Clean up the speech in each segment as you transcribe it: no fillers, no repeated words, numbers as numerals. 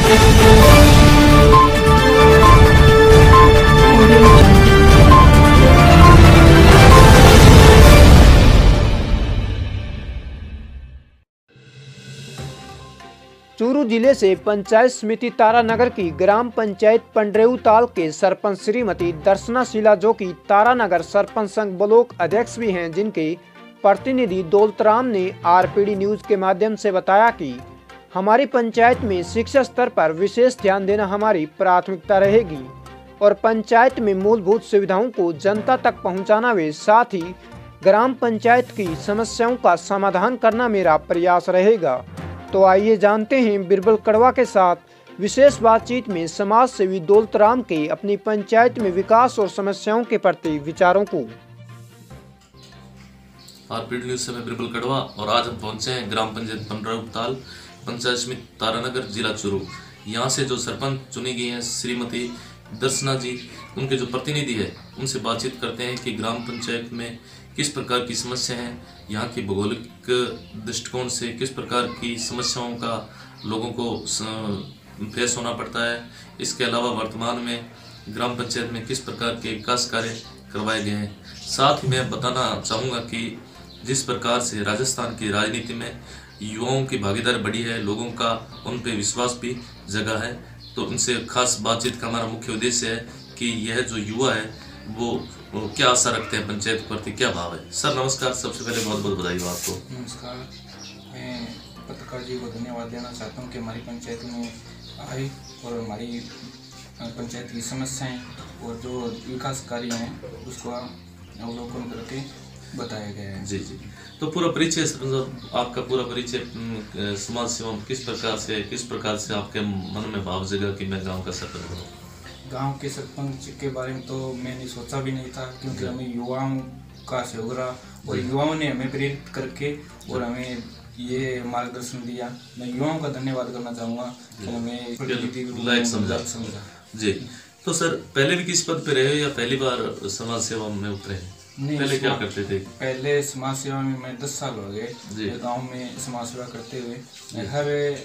चूरू जिले से पंचायत समिति तारानगर की ग्राम पंचायत पंडरेऊ ताल के सरपंच श्रीमती दर्शना शीला, जो की तारानगर सरपंच संघ ब्लॉक अध्यक्ष भी हैं, जिनके प्रतिनिधि दौलतराम ने आरपीडी न्यूज के माध्यम से बताया कि हमारी पंचायत में शिक्षा स्तर पर विशेष ध्यान देना हमारी प्राथमिकता रहेगी और पंचायत में मूलभूत सुविधाओं को जनता तक पहुंचाना व साथ ही ग्राम पंचायत की समस्याओं का समाधान करना मेरा प्रयास रहेगा। तो आइए जानते हैं बिरबल कड़वा के साथ विशेष बातचीत में समाज सेवी दौलतराम के अपनी पंचायत में विकास और समस्याओं के प्रति विचारों को। आरपीडी न्यूज से मैं बिरबल कड़वा और आज हम पहुंचे हैं ग्राम पंचायत पंडरेऊ ताल, पंचायत समिति तारानगर, जिला चूरू। यहाँ से जो सरपंच चुनी गई हैं श्रीमती दर्शना जी, उनके जो प्रतिनिधि है उनसे बातचीत करते हैं कि ग्राम पंचायत में किस प्रकार की समस्या है, यहाँ की भौगोलिक दृष्टिकोण से किस प्रकार की समस्याओं का लोगों को फेस होना पड़ता है। इसके अलावा वर्तमान में ग्राम पंचायत में किस प्रकार के विकास कार्य करवाए गए हैं। साथ ही मैं बताना चाहूँगा कि जिस प्रकार से राजस्थान की राजनीति में युवाओं की भागीदारी बढ़ी है, लोगों का उन पर विश्वास भी जगा है, तो उनसे खास बातचीत का हमारा मुख्य उद्देश्य है कि यह जो युवा है वो क्या आशा रखते हैं पंचायत के प्रति, क्या भाव है। सर नमस्कार, सबसे पहले बहुत बहुत बधाई हो आपको। नमस्कार, मैं पत्रकार जी को धन्यवाद देना चाहता हूँ कि हमारी पंचायत में आई और हमारी पंचायत की समस्याएं और जो विकास कार्य हैं उसको अवलोकन करके बताया गया है। जी जी, तो पूरा परिचय आपका, पूरा परिचय समाज सेवा किस प्रकार से आपके मन में भाव जगा कि मैं गाँव का सरपंच बनूँ। गांव के सरपंच के बारे में तो मैंने सोचा भी नहीं था, क्योंकि हमें युवाओं का सहयोग रहा और युवाओं ने हमें प्रेरित करके और हमें ये मार्गदर्शन दिया। मैं युवाओं का धन्यवाद करना चाहूँगा कि हमें लायक समझा। जी, तो सर पहले भी किस पद पे रहे या पहली बार समाज सेवा में उतरे हैं? पहले क्या करते थे? पहले समाज सेवा में मैं 10 साल हो गए गाँव में समाज सेवा करते हुए। हर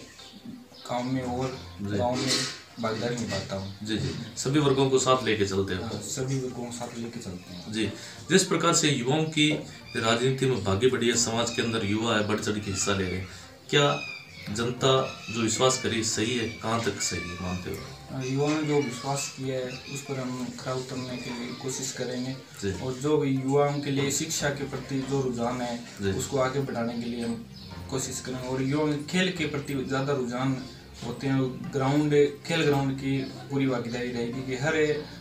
गाँव में और गाँव में भागीदारी निभाता हूँ। जी जी, सभी वर्गों को साथ लेके चलते हैं। सभी वर्गों को साथ लेके चलते हैं। जी, जिस प्रकार से युवाओं की राजनीति में भागी बढ़ी है, समाज के अंदर युवा है बढ़ चढ़ के हिस्सा ले रहे हैं, क्या जनता जो विश्वास करी सही है, कहाँ तक सही है मानते हो? युवाओं ने जो विश्वास किया है उस पर हम खरा उतरने के लिए कोशिश करेंगे और जो युवाओं के लिए शिक्षा के प्रति जो रुझान है उसको आगे बढ़ाने के लिए हम कोशिश करेंगे। और युवाओं खेल के प्रति ज़्यादा रुझान होते हैं, खेल ग्राउंड की पूरी भागीदारी रहेगी कि हर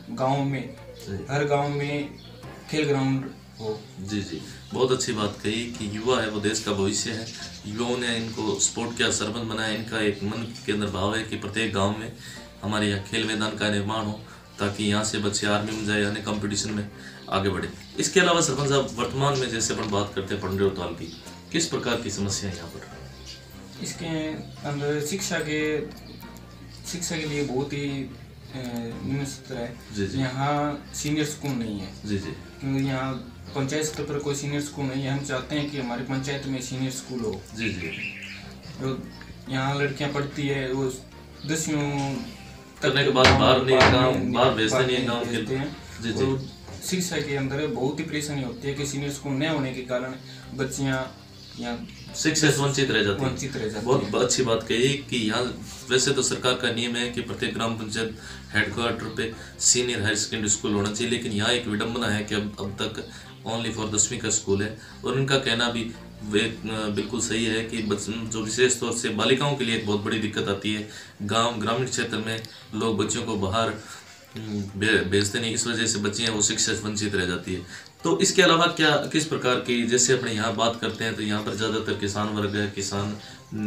गांव में खेल ग्राउंड हो। जी जी, बहुत अच्छी बात कही कि युवा है वो देश का भविष्य है। युवाओं ने इनको स्पोर्ट किया, सरपंच बनाया। इनका एक मन के अंदर भाव है कि प्रत्येक गांव में हमारे यहाँ खेल मैदान का निर्माण हो, ताकि यहाँ से बच्चे आर्मी में जाए, यानी कंपटीशन में आगे बढ़े। इसके अलावा सरपंच साहब, वर्तमान में जैसे अपन बात करते हैं पंडरेऊ ताल की, किस प्रकार की समस्या है यहाँ पर? इसके अंदर शिक्षा के लिए बहुत ही निम्न स्तर है। यहाँ सीनियर स्कूल नहीं है। जी जी, क्योंकि यहाँ पंचायत स्तर पर कोई सीनियर स्कूल नहीं है। हम चाहते हैं कि हमारी पंचायत में सीनियर स्कूल हो। जी जी, तो यहाँ लड़कियाँ पढ़ती है, वो 10वीं करने के बाद बाहर भेजते नहीं है गाँव के। जी जी, शिक्षा के अंदर बहुत ही परेशानी होती है कि सीनियर स्कूल न होने के कारण बच्चियाँ यहाँ शिक्षा से वंचित रह जाती है। बहुत अच्छी बात कही कि यहाँ वैसे तो सरकार का नियम है कि प्रत्येक ग्राम पंचायत हेडक्वार्टर पे सीनियर हायर सेकेंडरी स्कूल होना चाहिए, लेकिन यहाँ एक विडंबना है कि अब तक ओनली फॉर 10वीं का स्कूल है। और उनका कहना भी बिल्कुल सही है कि जो विशेष तौर से बालिकाओं के लिए एक बहुत बड़ी दिक्कत आती है। ग्रामीण क्षेत्र में लोग बच्चों को बाहर भेजते नहीं, इस वजह से बच्चियाँ वो शिक्षा से वंचित रह जाती है। तो इसके अलावा किस प्रकार की, जैसे अपने यहाँ बात करते हैं तो यहाँ पर ज़्यादातर किसान वर्ग है, किसान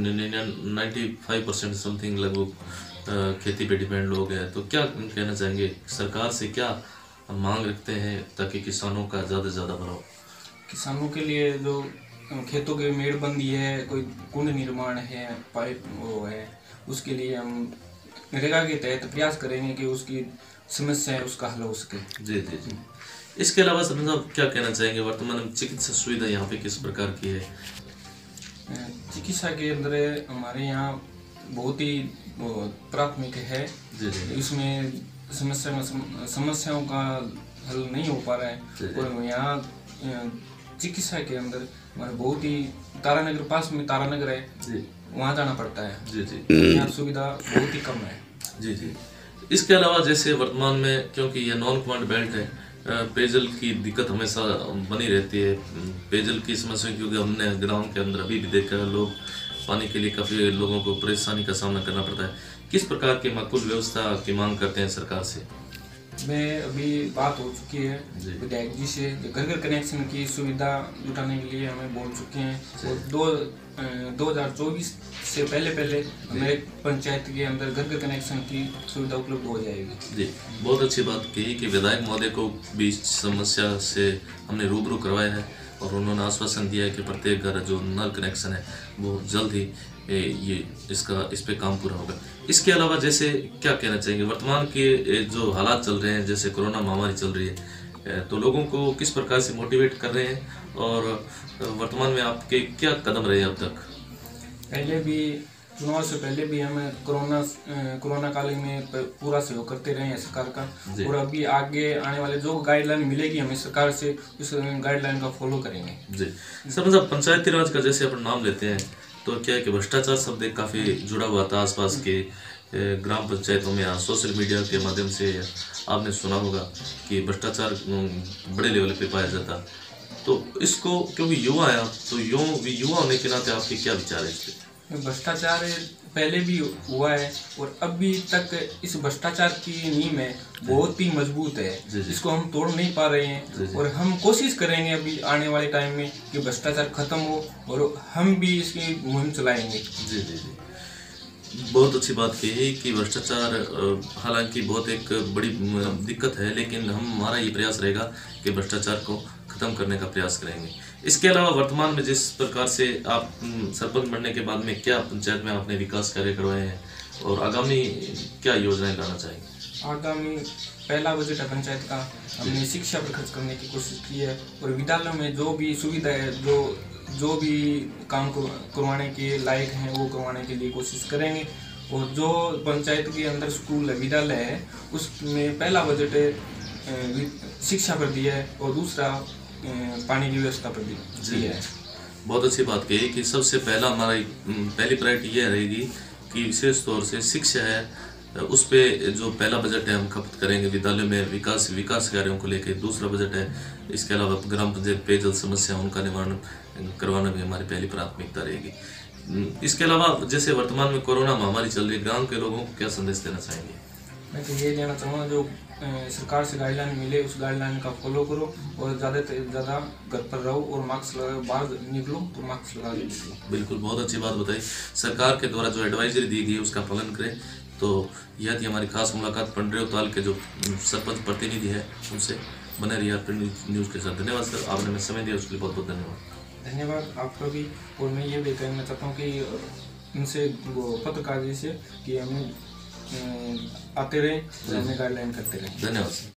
95% समथिंग लगभग खेती पे डिपेंड लोग हैं। तो क्या कहना चाहेंगे, सरकार से क्या मांग रखते हैं ताकि किसानों का ज़्यादा से ज़्यादा बढ़ाओ? किसानों के लिए जो खेतों की मेड़बंदी है, कोई कुंड निर्माण है, पाइप वो है, उसके लिए हम नरेगा के तहत प्रयास करेंगे कि उसकी समस्या है उसका हल हो सके। जी जी जी, इसके अलावा सरपंच साहब क्या कहना चाहेंगे, वर्तमान में चिकित्सा सुविधा यहाँ पे किस प्रकार की है? चिकित्सा के अंदर हमारे यहाँ बहुत ही प्राथमिक है। इसमें समस्याओं का हल नहीं हो पा रहा है और यहाँ चिकित्सा के अंदर बहुत ही तारानगर पास में तारानगर है, वहाँ जाना पड़ता है। यहाँ सुविधा बहुत ही कम है। जी। इसके अलावा जैसे वर्तमान में, क्योंकि ये नॉन कमांड बेल्ट है, पेयजल की दिक्कत हमेशा बनी रहती है। पेयजल की समस्या, क्योंकि हमने ग्राउंड के अंदर अभी भी देखा है, लोग पानी के लिए काफ़ी लोगों को परेशानी का सामना करना पड़ता है। किस प्रकार की माकूल व्यवस्था की मांग करते हैं सरकार से? मैं अभी बात हो चुकी है विधायक जी से, घर घर कनेक्शन की सुविधा जुटाने के लिए हमें बोल चुके हैं और 2024 से पहले हमें पंचायत के अंदर घर घर कनेक्शन की सुविधा उपलब्ध हो जाएगी। जी, बहुत अच्छी बात कही कि विधायक महोदय को भी समस्या से हमने रूबरू करवाया है और उन्होंने आश्वासन दिया है कि प्रत्येक घर जो नल कनेक्शन है वो जल्द ही इस पे काम पूरा होगा। इसके अलावा जैसे क्या कहना चाहेंगे, वर्तमान के जो हालात चल रहे हैं, जैसे कोरोना महामारी चल रही है, तो लोगों को किस प्रकार से मोटिवेट कर रहे हैं और वर्तमान में आपके क्या कदम रहे अब तक? पहले भी चुनाव से पहले भी हमें कोरोना काल में पूरा सहयोग करते रहे हैं सरकार का, और अभी आगे आने वाले जो गाइडलाइन मिलेगी हमें सरकार से, उस गाइडलाइन का फॉलो करेंगे। जी सर, मतलब पंचायती राज का जैसे अपन नाम लेते हैं तो क्या है कि भ्रष्टाचार शब्द काफ़ी जुड़ा हुआ था आसपास के ग्राम पंचायतों में। यहाँ सोशल मीडिया के माध्यम से आपने सुना होगा कि भ्रष्टाचार बड़े लेवल पे पाया जाता, तो इसको क्योंकि युवा है तो युवा होने के नाते आपके क्या विचार है इस पर? भ्रष्टाचार पहले भी हुआ है और अभी तक इस भ्रष्टाचार की नींव है बहुत ही मजबूत है। इसको हम तोड़ नहीं पा रहे हैं और हम कोशिश करेंगे अभी आने वाले टाइम में कि भ्रष्टाचार खत्म हो और हम भी इसकी मुहिम चलाएंगे। जी, बहुत अच्छी बात कही है कि भ्रष्टाचार हालांकि बहुत एक बड़ी दिक्कत है, लेकिन हमारा ये प्रयास रहेगा कि भ्रष्टाचार को खत्म करने का प्रयास करेंगे। इसके अलावा वर्तमान में जिस प्रकार से आप सरपंच बनने के बाद में क्या पंचायत में आपने विकास कार्य करवाए हैं और आगामी क्या योजनाएं लाना चाहेंगे? आगामी पहला बजट है पंचायत का, हमने शिक्षा पर खर्च करने की कोशिश की है और विद्यालयों में जो भी सुविधा है, जो भी काम करवाने के लायक हैं वो करवाने के लिए कोशिश करेंगे। और जो पंचायत के अंदर स्कूल है, विद्यालय है, उसमें पहला बजट शिक्षा पर दिया है और दूसरा पानी की व्यवस्था पर दिया है। बहुत अच्छी बात कही कि सबसे पहला हमारी पहली प्रायोरिटी यह रहेगी कि विशेष तौर से शिक्षा है, उस पे जो पहला बजट है हम खपत करेंगे। विद्यालयों में विकास कार्यों को लेकर दूसरा बजट है। इसके अलावा ग्राम पंचायत पेयजल समस्या उनका निवारण करवाना भी हमारी पहली प्राथमिकता रहेगी। इसके अलावा जैसे वर्तमान में कोरोना महामारी चल रही है, गाँव के लोगों को क्या संदेश देना चाहेंगे? मैं तो ये देना चाहूँगा, जो सरकार से गाइडलाइन मिले उस गाइडलाइन का फॉलो करो और ज़्यादा से ज़्यादा घर पर रहो और मास्क लगा, बाहर निकलो तो मास्क लगा के निकलो। बिल्कुल, बहुत अच्छी बात बताई। सरकार के द्वारा जो एडवाइजरी दी गई है उसका पालन करें। तो यह थी हमारी खास मुलाकात पंडरेव ताल के जो सरपंच प्रतिनिधि है उनसे। बने रहिए आप न्यूज़ के साथ। धन्यवाद सर, आपने हमें समय दिया उसके लिए बहुत बहुत धन्यवाद। धन्यवाद आपका भी। और मैं ये भी कहना चाहता हूँ कि इनसे पत्रकार जी से कि हमें आते रहे, हमें गाइडलाइन करते रहे। धन्यवाद।